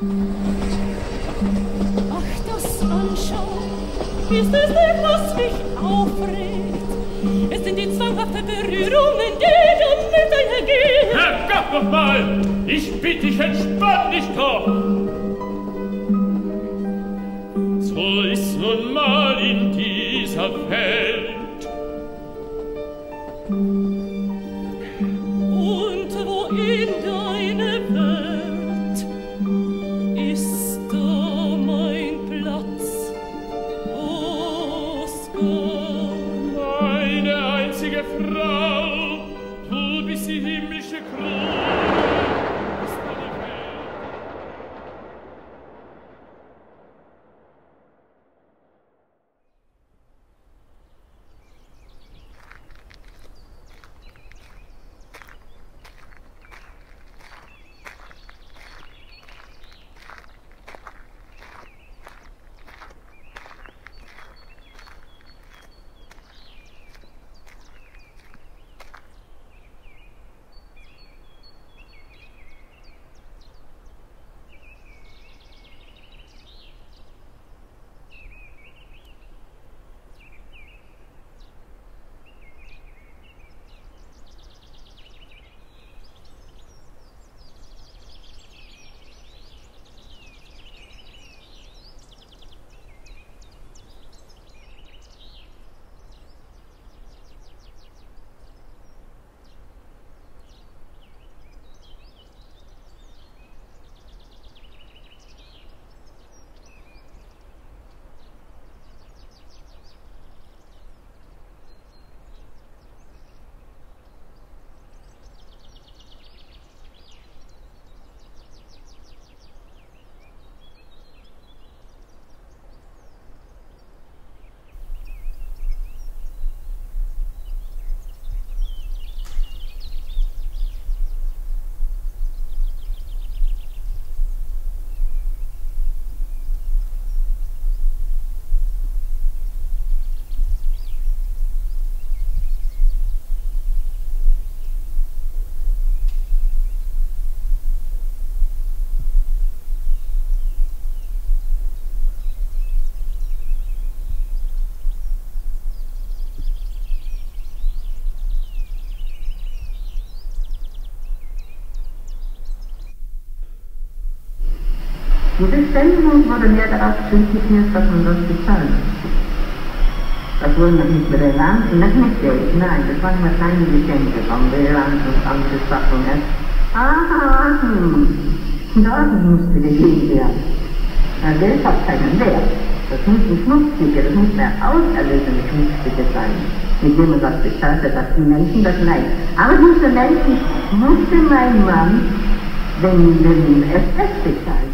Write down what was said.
Ach, das Anschauen ist es nicht, was mich aufregt. Es sind die zwanghafte Berührungen, die damit einhergehen. Herrgott noch mal! Ich bitte dich, entspann dich doch! So ist nun mal in dieser Welt. Und wo in deine Welt ist da mein Platz, Oskar? Meine einzige Frau, du bist die himmlische Krone. Diese Stellung wurde mehr darauf konzentriert, dass man das bezahlt. Das wurde noch nicht mit Irland und das mit Geld. Nein, das waren immer kleine Geschenke von Irland und andere Sachen. Das musste gegeben werden. Geld hat keinen Wert. Das muss ein Schmutzstücke, das muss mehr auserlösende Schmutzstücke sein, mit dem man das bezahlt hat, dass die Menschen das nein. Aber diese Menschen musste mein Mann, wenn es bezahlt.